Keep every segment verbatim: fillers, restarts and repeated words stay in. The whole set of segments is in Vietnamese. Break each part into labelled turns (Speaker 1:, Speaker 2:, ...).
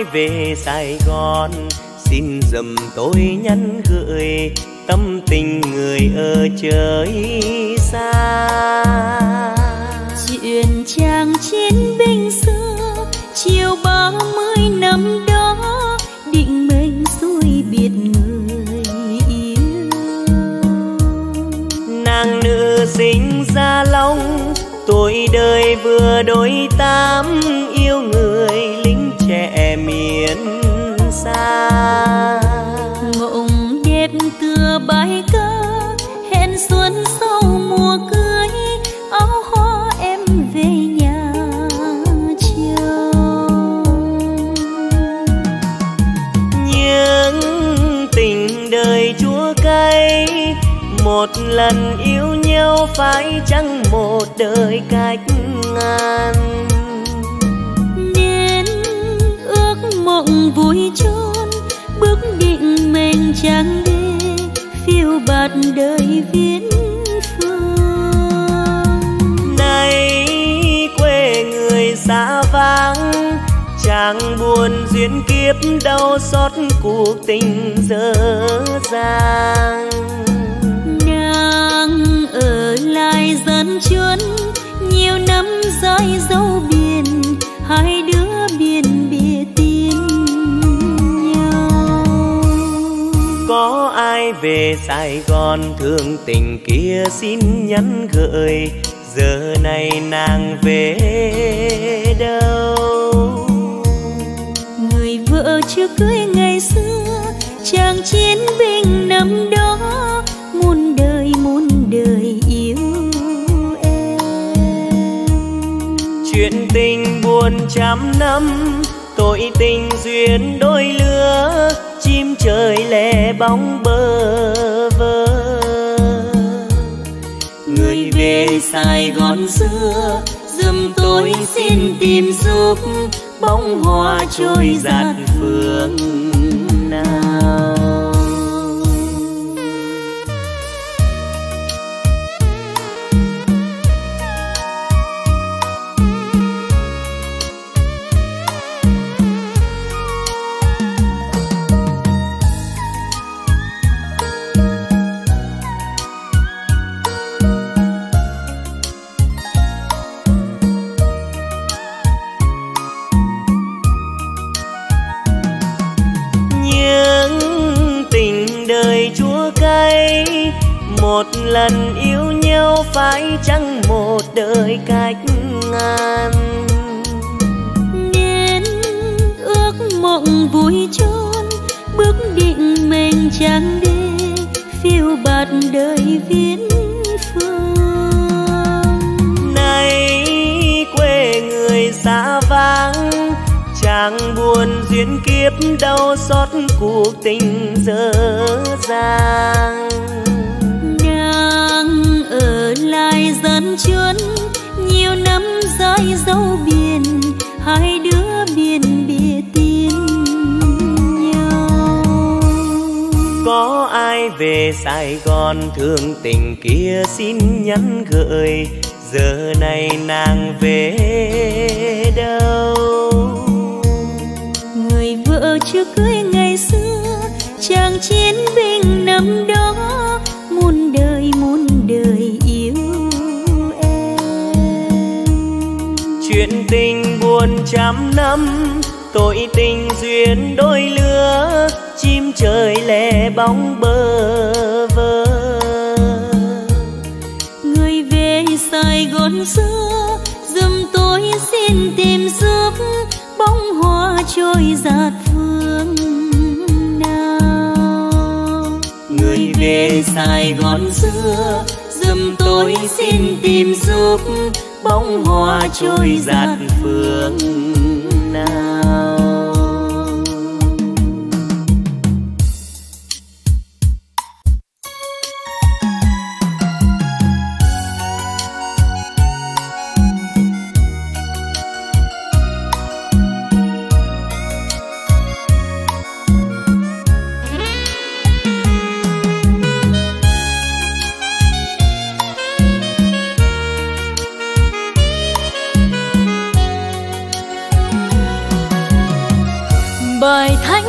Speaker 1: về Sài Gòn, xin dùm tôi nhắn gửi tâm tình người ở trời xa.
Speaker 2: Chuyện chàng chiến binh xưa chiều ba mươi năm đó, định mệnh xuôi biệt người yêu.
Speaker 1: Nàng nữ sinh Gia Long, tuổi đời vừa đôi tám, yêu người lính trẻ miền xa.
Speaker 2: Mộng đẹp tựa bài ca, hẹn xuân sau mùa cưới, áo hoa em về nhà chờ.
Speaker 1: Những tình đời chua cay, một lần yêu nhau phải chăng một đời cách ngàn.
Speaker 2: Nên ước mộng vui trốn, bước định mình chẳng đi, phiêu bạt đời viễn phương.
Speaker 1: Nay quê người xa vắng, chàng buồn duyên kiếp đau xót cuộc tình dở dang.
Speaker 2: Nàng ở lại dân chuân, nhiều năm dõi dấu biển, hai đứa biên biệt tin nhau.
Speaker 1: Có ai về Sài Gòn thương tình kia xin nhắn gửi, giờ này nàng về đâu?
Speaker 2: Người vợ chưa cưới ngày xưa, chàng chiến binh năm đó, muôn đời muôn đời yêu em.
Speaker 1: Chuyện tình buồn trăm năm, tội tình duyên đôi lứa, chim trời lẻ bóng bơ vơ. Người về Sài Gòn xưa, giùm tôi xin tìm giúp, bóng hoa trôi dạt phương nào. Một lần yêu nhau phải chăng một đời cách ngàn.
Speaker 2: Nên ước mộng vui trốn, bước định mình chẳng đi, phiêu bạt đời viễn phương.
Speaker 1: Nay quê người xa vắng, chàng buồn duyên kiếp đau xót cuộc tình dở dang.
Speaker 2: Ở lại dân chuân, nhiều năm dõi dấu biển, hai đứa biên biệt tin nhau.
Speaker 1: Có ai về Sài Gòn thương tình kia xin nhắn gửi, giờ này nàng về đâu?
Speaker 2: Người vợ chưa cưới ngày xưa, chàng chiến binh năm đó, muôn đời muôn đời yêu em.
Speaker 1: Chuyện tình buồn trăm năm, tội tình duyên đôi lứa, chim trời lẻ bóng bơ vơ.
Speaker 2: Người về Sài Gòn xưa, giùm tôi xin tìm giúp, bóng hoa trôi dạt phương nào.
Speaker 1: Người về Sài Gòn xưa, giùm tôi xin tìm giúp, bóng hoa trôi dạt phương nào.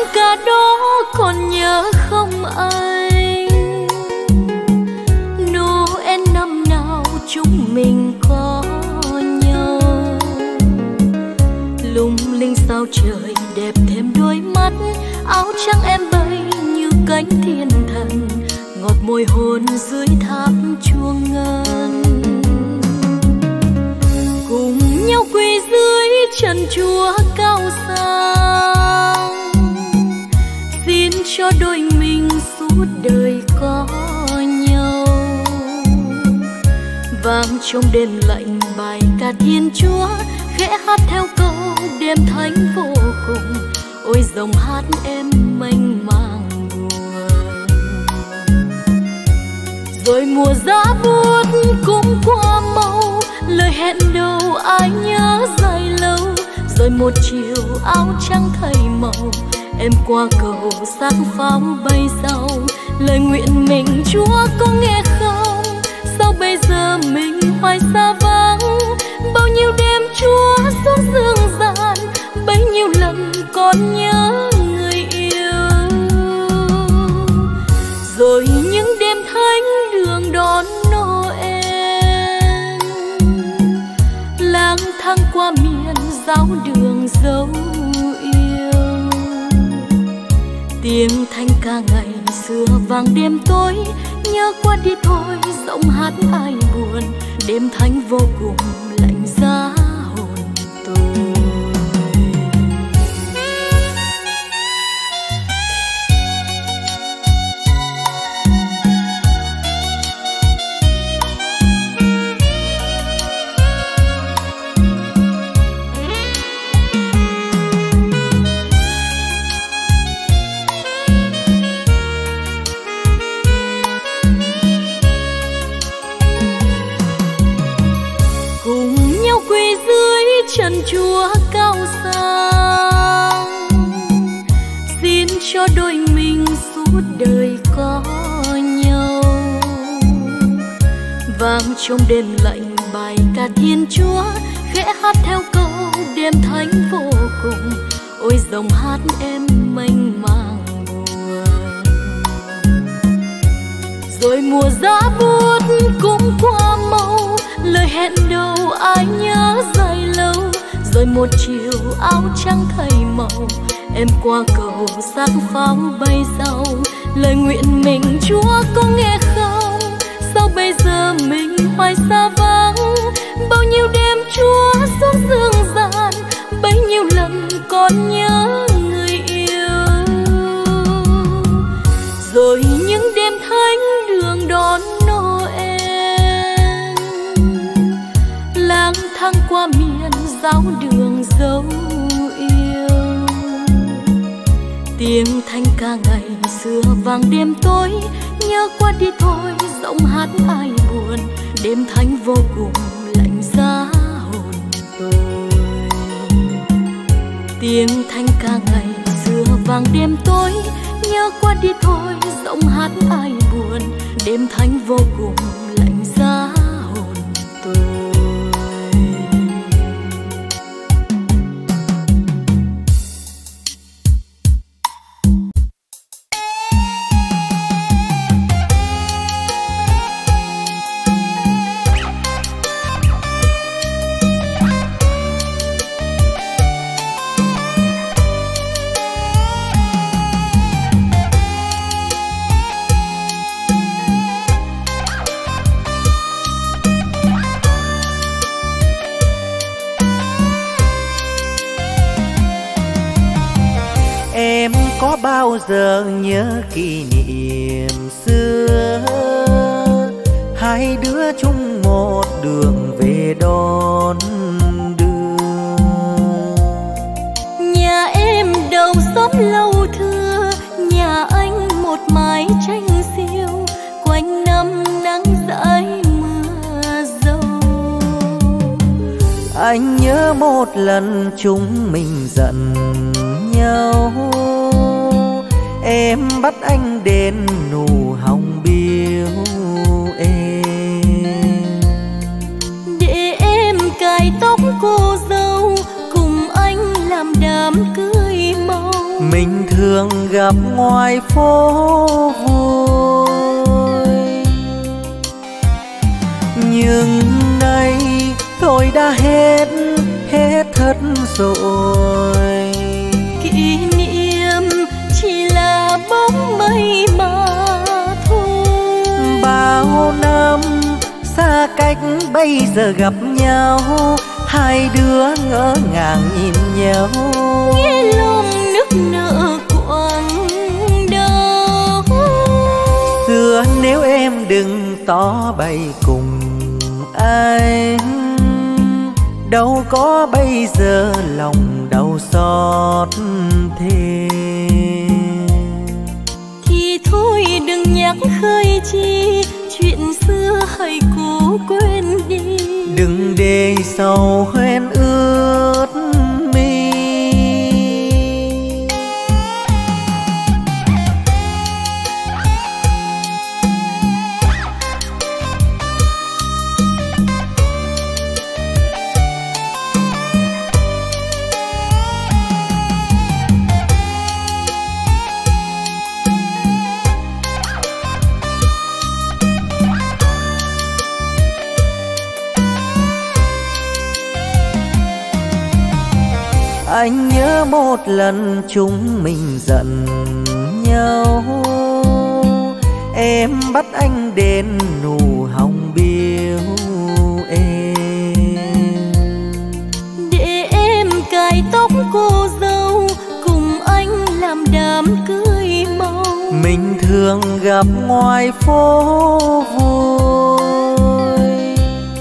Speaker 2: ca đó còn nhớ không anh? Noel năm nào chúng mình có nhau, lung linh sao trời đẹp thêm đôi mắt, áo trắng em bay như cánh thiên thần, ngọt môi hôn dưới tháp chuông ngân. Cùng nhau quỳ dưới chân Chúa cao sang, xin cho đôi mình suốt đời có nhau. Vang trong đêm lạnh bài ca Thiên Chúa, khẽ hát theo câu đêm thánh vô cùng. Ôi dòng hát em mênh mang buồn. Rồi mùa giá buốt cũng qua màu, lời hẹn đầu ai nhớ dài lâu. Rồi một chiều áo trắng thay màu, em qua cầu sáng pháo bay sau. Lời nguyện mình Chúa có nghe không? Sao bây giờ mình hoài xa vắng? Bao nhiêu đêm Chúa xuống dương gian, bấy nhiêu lần còn nhớ người yêu. Rồi những đêm thánh đường đón Noel, lang thang qua miền giáo đường dấu yêu. Tiếng thanh ca ngày xưa vang đêm tối, nhớ qua đi thôi giọng hát ai buồn. Đêm thánh vô cùng lạnh giá hồn tôi. Chân Chúa cao sang, xin cho đôi mình suốt đời có nhau. Vang trong đêm lạnh bài ca Thiên Chúa, khẽ hát theo câu đêm thánh vô cùng. Ôi dòng hát em mênh mang buồn. Rồi mùa giá buốt cũng qua màu, lời hẹn đầu ai nhớ dài lâu. Rồi một chiều áo trắng thay màu, em qua cầu sáng pháo bay sau. Lời nguyện mình Chúa có nghe không? Sao bây giờ mình hoài xa vắng? Bao nhiêu đêm Chúa xuống dương gian, bấy nhiêu lần còn nhớ người yêu. Rồi những đêm thánh đường đón Noel, lang thang qua miền giáo đường dấu yêu. Tiếng thanh ca ngày xưa vang đêm tối, nhớ qua đi thôi giọng hát ai buồn. Đêm thánh vô cùng lạnh giá hồn tôi. Tiếng thanh ca ngày xưa vang đêm tối, nhớ qua đi thôi giọng hát ai buồn. Đêm thánh vô cùng lạnh giá hồn tôi.
Speaker 1: Có bao giờ nhớ kỷ niệm xưa, hai đứa chung một đường về đón đưa.
Speaker 2: Nhà em đầu xóm lâu thưa, nhà anh một mái tranh xiêu, quanh năm nắng dãi mưa dâu.
Speaker 1: Anh nhớ một lần chúng mình giận nhau, em bắt anh đến nụ hồng biếu em.
Speaker 2: Để em cài tóc cô dâu, cùng anh làm đám cưới màu.
Speaker 1: Mình thương
Speaker 3: thường gặp ngoài phố vui. Nhưng nay thôi đã hết, hết thất rồi.
Speaker 2: Kỷ niệm chỉ là bóng mây mà thôi.
Speaker 3: Bao năm xa cách bây giờ gặp nhau, hai đứa ngỡ ngàng nhìn nhau.
Speaker 2: Nghe lòng nức nở quãng đời.
Speaker 3: Xưa nếu em đừng tỏ bày cùng anh, đâu có bây giờ lòng đau xót thêm.
Speaker 2: Thì thôi đừng nhắc khơi chi, chuyện xưa hãy cố quên đi.
Speaker 3: Đừng để sầu hoen ướt mi. Anh nhớ một lần chúng mình giận nhau, em bắt anh đến nụ hồng biếu em.
Speaker 2: Để em cài tóc cô dâu, cùng anh làm đám cưới mau.
Speaker 3: Mình thường gặp ngoài phố vui.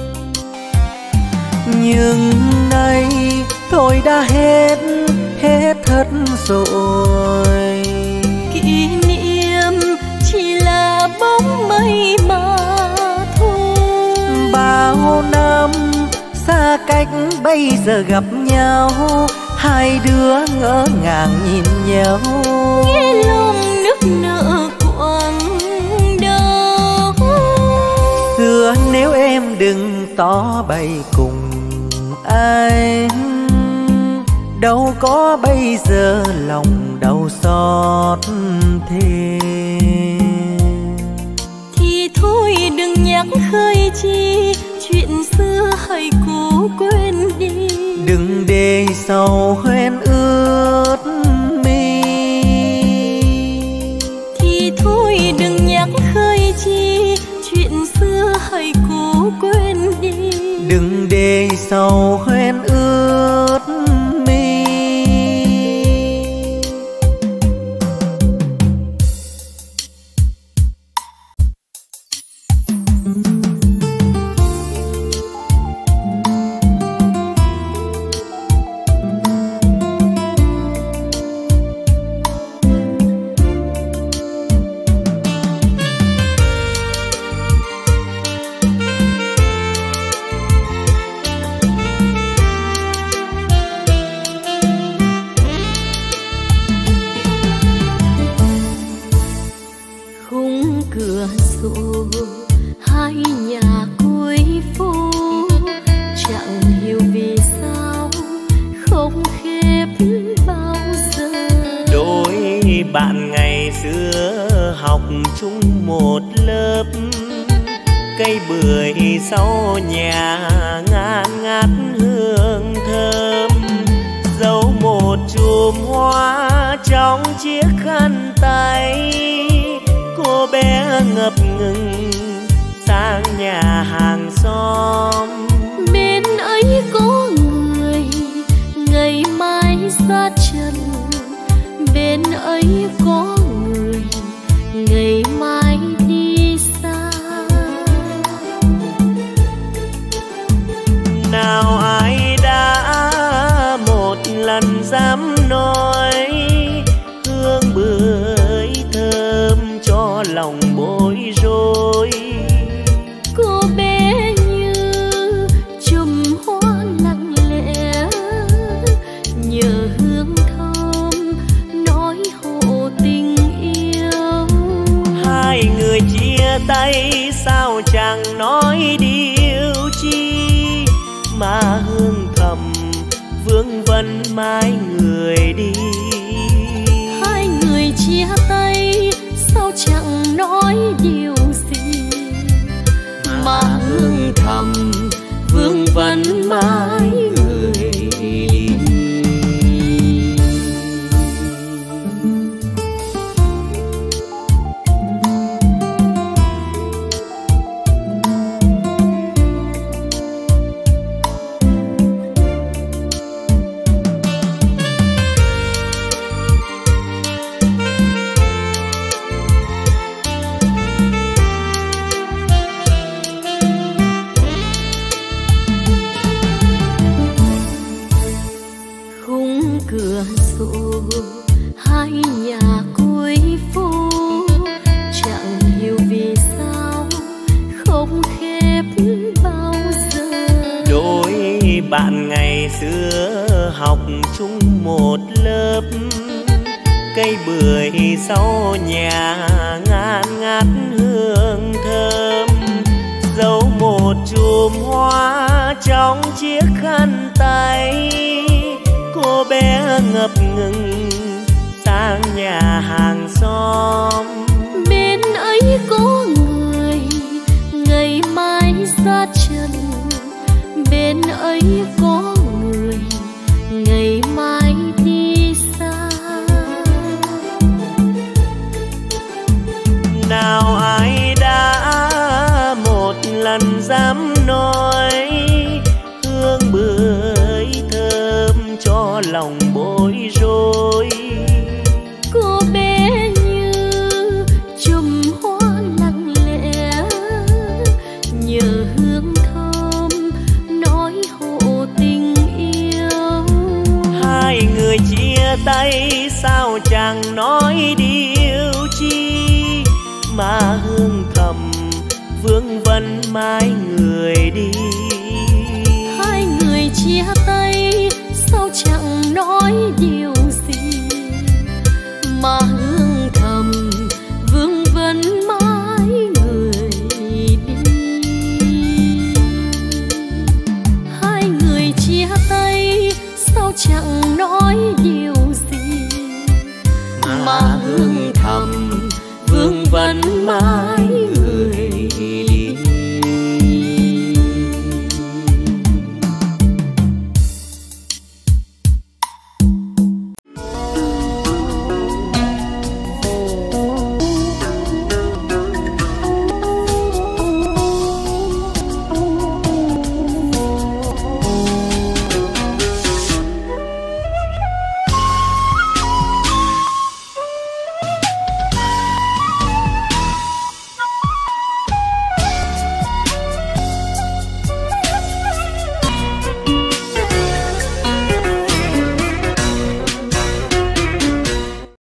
Speaker 3: Nhưng nay thôi đã hết, hết thất rồi.
Speaker 2: Kỷ niệm chỉ là bóng mây mà thôi.
Speaker 3: Bao năm xa cách bây giờ gặp nhau, hai đứa ngỡ ngàng nhìn nhau.
Speaker 2: Nghe lòng nức nở quãng đời.
Speaker 3: Xưa nếu em đừng tỏ bày cùng anh, đâu có bây giờ lòng đau xót thêm.
Speaker 2: Thì thôi đừng nhắc khơi chi, chuyện xưa hãy cố quên đi.
Speaker 3: Đừng để sầu hoen ướt mi.
Speaker 2: Thì thôi đừng nhắc khơi chi, chuyện xưa hãy cố quên đi.
Speaker 3: Đừng để sầu hoen ướt mi.
Speaker 1: Bạn ngày xưa học chung một lớp, cây bưởi sau nhà ngát ngát hương thơm. Giấu một chùm hoa trong chiếc khăn tay, cô bé ngập ngừng sang nhà hàng xóm.
Speaker 2: Bên ấy có người ngày mai xa trần, bên ấy có người ngày mai đi xa.
Speaker 1: Nào ai đã một lần dám nói hương bưởi thơm cho lòng bối rối.
Speaker 2: Cô bé như chùm hoa lặng lẽ, nhờ hương thơm nói hộ tình yêu.
Speaker 1: Hai người chia tay sao chẳng nói điều chi, mà hương thầm vương vấn mãi người đi.
Speaker 2: Hai người chia tay sao chẳng nói điều gì, mà hương thầm vương vấn mãi người đi. Cửa sổ hai nhà cuối phố, chẳng hiểu vì sao không khép bao giờ.
Speaker 1: Đôi bạn ngày xưa học chung một lớp, cây bưởi sau nhà ngát ngát hương thơm, giấu một chùm hoa trong chiếc khăn tay. Cô bé ngập ngừng sang nhà hàng xóm,
Speaker 2: bên ấy có người ngày mai ra trần, bên ấy có người ngày mai đi xa.
Speaker 1: Nào ai đã một lần dám nói hương bưởi thơm cho lòng bối rối.
Speaker 2: Cô bé như chùm hoa lặng lẽ, nhờ hương thơm nói hộ tình yêu.
Speaker 1: Hai người chia tay sao chẳng nói điều chi, mà hương thầm vương vấn mãi người đi.
Speaker 2: Hai người chia tay sao chẳng nói điều gì, mà hương thầm vương vấn mãi người đi. Hai người chia tay sao chẳng nói điều gì, mà hương thầm vương vấn mãi